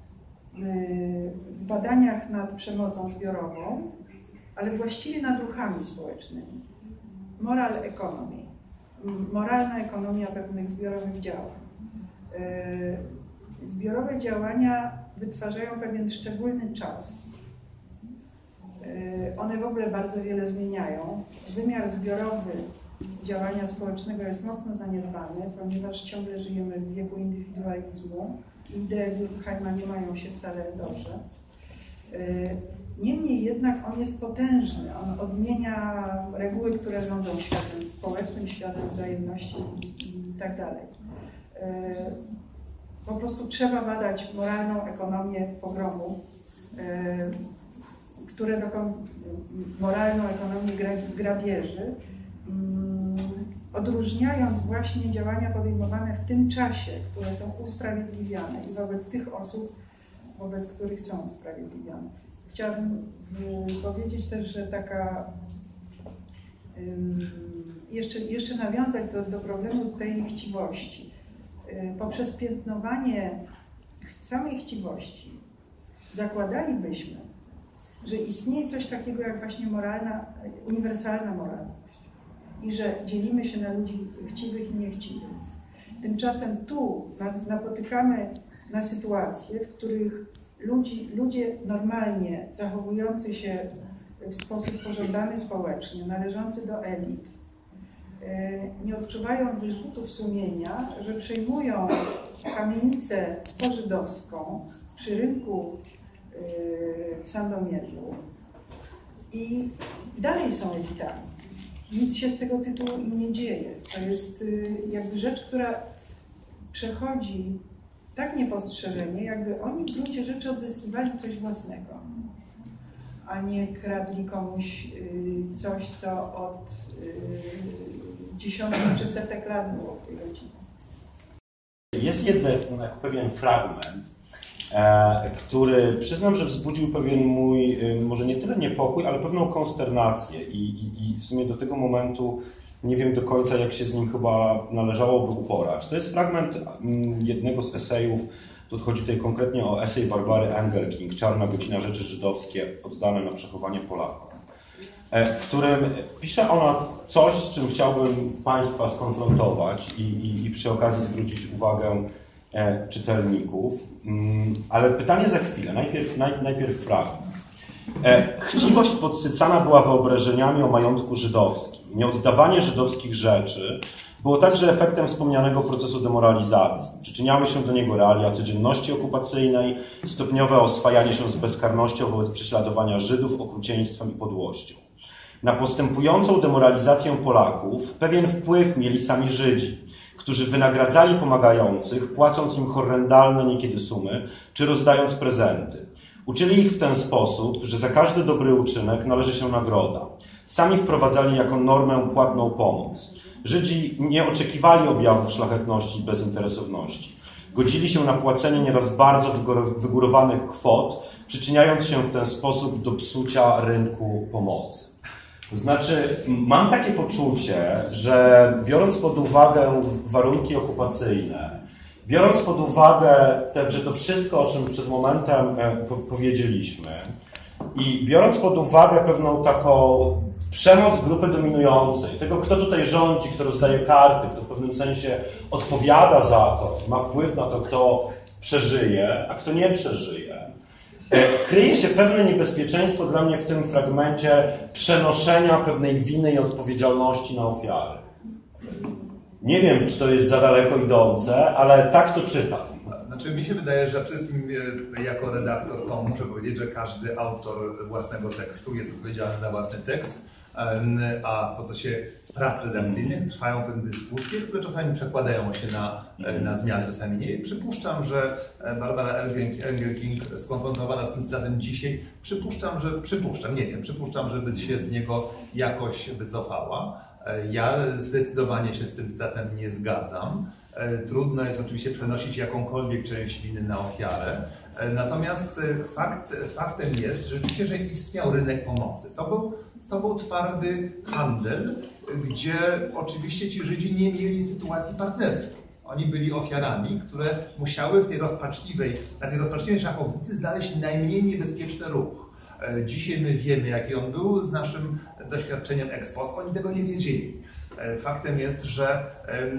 w badaniach nad przemocą zbiorową, ale właściwie nad ruchami społecznymi. Moral economy. Moralna ekonomia pewnych zbiorowych działań. Zbiorowe działania wytwarzają pewien szczególny czas. One w ogóle bardzo wiele zmieniają. Wymiar zbiorowy działania społecznego jest mocno zaniedbany, ponieważ ciągle żyjemy w wieku indywidualizmu. Idee Durkheima nie mają się wcale dobrze. Niemniej jednak on jest potężny. On odmienia reguły, które rządzą światem społecznym, światem wzajemności i tak dalej. Po prostu trzeba badać moralną ekonomię pogromu, które dokon... moralną ekonomię grabieży, odróżniając właśnie działania podejmowane w tym czasie, które są usprawiedliwiane i wobec tych osób, wobec których są usprawiedliwiane. Chciałabym powiedzieć też, że taka jeszcze, jeszcze nawiązać do, do problemu tej chciwości. Poprzez piętnowanie samej chciwości zakładalibyśmy, że istnieje coś takiego jak właśnie moralna, uniwersalna moralność i że dzielimy się na ludzi chciwych i niechciwych. Tymczasem tu napotykamy na sytuacje, w których ludzi, ludzie normalnie zachowujący się w sposób pożądany społecznie, należący do elit, nie odczuwają wyrzutów sumienia, że przejmują kamienicę pożydowską przy rynku w Sandomierzu i dalej są elitami. Nic się z tego tytułu im nie dzieje. To jest jakby rzecz, która przechodzi tak niepostrzeżenie, jakby oni w gruncie rzeczy odzyskiwali coś własnego, a nie kradli komuś coś, co od dziesiątek czy setek lat było w tej rodzinie. Jest jeden pewien fragment, e, który przyznam, że wzbudził pewien mój, e, może nie tyle niepokój, ale pewną konsternację i, i, i w sumie do tego momentu nie wiem do końca, jak się z nim chyba należałoby uporać. To jest fragment m, jednego z esejów, tu chodzi tutaj konkretnie o esej Barbary Engelking, Czarna godzina rzeczy żydowskie oddane na przechowanie Polakom, e, w którym pisze ona coś, z czym chciałbym Państwa skonfrontować i, i, i przy okazji zwrócić uwagę e, czytelników. Mm, ale pytanie za chwilę, najpierw, naj, najpierw fragment. E, chciwość podsycana była wyobrażeniami o majątku żydowskim. Nieoddawanie żydowskich rzeczy było także efektem wspomnianego procesu demoralizacji. Przyczyniały się do niego realia codzienności okupacyjnej, stopniowe oswajanie się z bezkarnością wobec prześladowania Żydów, okrucieństwem i podłością. Na postępującą demoralizację Polaków pewien wpływ mieli sami Żydzi, którzy wynagradzali pomagających, płacąc im horrendalne niekiedy sumy, czy rozdając prezenty. Uczyli ich w ten sposób, że za każdy dobry uczynek należy się nagroda. Sami wprowadzali jako normę płatną pomoc. Żydzi nie oczekiwali objawów szlachetności i bezinteresowności. Godzili się na płacenie nieraz bardzo wygórowanych kwot, przyczyniając się w ten sposób do psucia rynku pomocy. To znaczy, mam takie poczucie, że biorąc pod uwagę warunki okupacyjne, biorąc pod uwagę także to wszystko, o czym przed momentem powiedzieliśmy i biorąc pod uwagę pewną taką przemoc grupy dominującej, tego, kto tutaj rządzi, kto rozdaje karty, kto w pewnym sensie odpowiada za to, ma wpływ na to, kto przeżyje, a kto nie przeżyje, kryje się pewne niebezpieczeństwo dla mnie w tym fragmencie przenoszenia pewnej winy i odpowiedzialności na ofiary. Nie wiem, czy to jest za daleko idące, ale tak to czytam. Znaczy, mi się wydaje, że przede wszystkim jako redaktor to muszę powiedzieć, że każdy autor własnego tekstu jest odpowiedzialny za własny tekst, a w procesie prac redakcyjnych trwają pewne dyskusje, które czasami przekładają się na, na zmiany, czasami nie. Przypuszczam, że Barbara Engelking skonfrontowana z tym cytatem dzisiaj, przypuszczam, że, przypuszczam, nie wiem, przypuszczam, żeby się z niego jakoś wycofała. Ja zdecydowanie się z tym cytatem nie zgadzam. Trudno jest oczywiście przenosić jakąkolwiek część winy na ofiarę. Natomiast fakt, faktem jest rzeczywiście, że istniał rynek pomocy. To był, to był twardy handel, gdzie oczywiście ci Żydzi nie mieli sytuacji partnerskiej. Oni byli ofiarami, które musiały w tej rozpaczliwej, na tej rozpaczliwej szachownicy znaleźć najmniej niebezpieczny ruch. Dzisiaj my wiemy, jaki on był z naszym doświadczeniem ex post. Oni tego nie wiedzieli. Faktem jest, że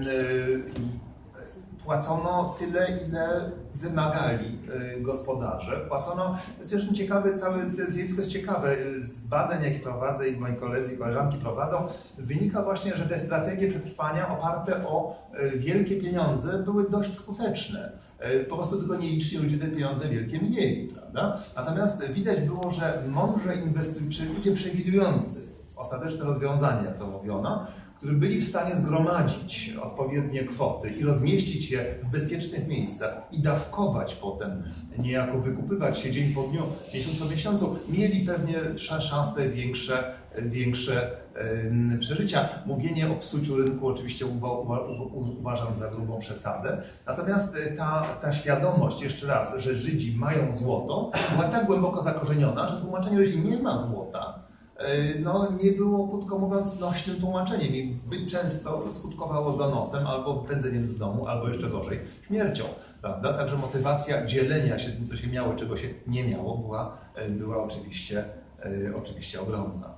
płacono tyle, ile wymagali gospodarze. Płacono, to jest zresztą ciekawe, całe to zjawisko jest ciekawe. Z badań, jakie prowadzę i moi koledzy i koleżanki prowadzą, wynika właśnie, że te strategie przetrwania oparte o wielkie pieniądze były dość skuteczne. Po prostu tylko nieliczni ludzie te pieniądze wielkie mieli, prawda? Natomiast widać było, że mądrze inwestujący, ludzie przewidujący ostateczne rozwiązania, jak to mówiono, którzy byli w stanie zgromadzić odpowiednie kwoty i rozmieścić je w bezpiecznych miejscach i dawkować potem, niejako wykupywać się dzień po dniu, miesiąc po miesiącu, mieli pewnie szanse większe, większe yy, przeżycia. Mówienie o psuciu rynku oczywiście uwa, uwa, uważam za grubą przesadę. Natomiast ta, ta świadomość, jeszcze raz, że Żydzi mają złoto, była tak głęboko zakorzeniona, że tłumaczenie, że nie ma złota, no nie było, krótko mówiąc, nośnym tłumaczeniem i by często skutkowało donosem albo wypędzeniem z domu, albo jeszcze gorzej, śmiercią, prawda? Także motywacja dzielenia się tym, co się miało, czego się nie miało, była, była oczywiście, oczywiście ogromna.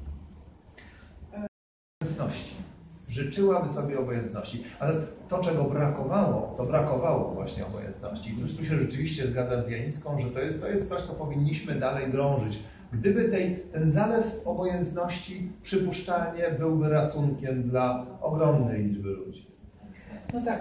Obojętności. Życzyłaby sobie obojętności. Ale to, czego brakowało, to brakowało właśnie obojętności. I tu się rzeczywiście zgadzam z Janicką, że to jest, to jest coś, co powinniśmy dalej drążyć. Gdyby tej, ten zalew obojętności przypuszczalnie byłby ratunkiem dla ogromnej liczby ludzi. No tak.